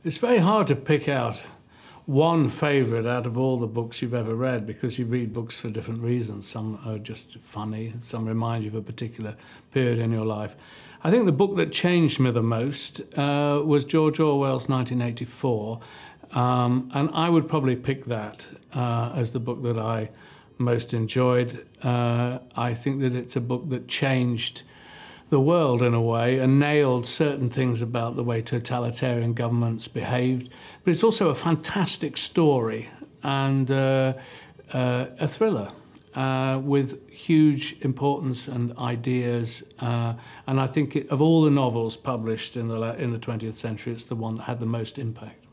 It's very hard to pick out one favourite out of all the books you've ever read, because you read books for different reasons. Some are just funny, some remind you of a particular period in your life. I think the book that changed me the most was George Orwell's 1984, and I would probably pick that as the book that I most enjoyed. I think that it's a book that changed the world in a way and nailed certain things about the way totalitarian governments behaved. But it's also a fantastic story and a thriller with huge importance and ideas. And I think of all the novels published in the 20th century, it's the one that had the most impact.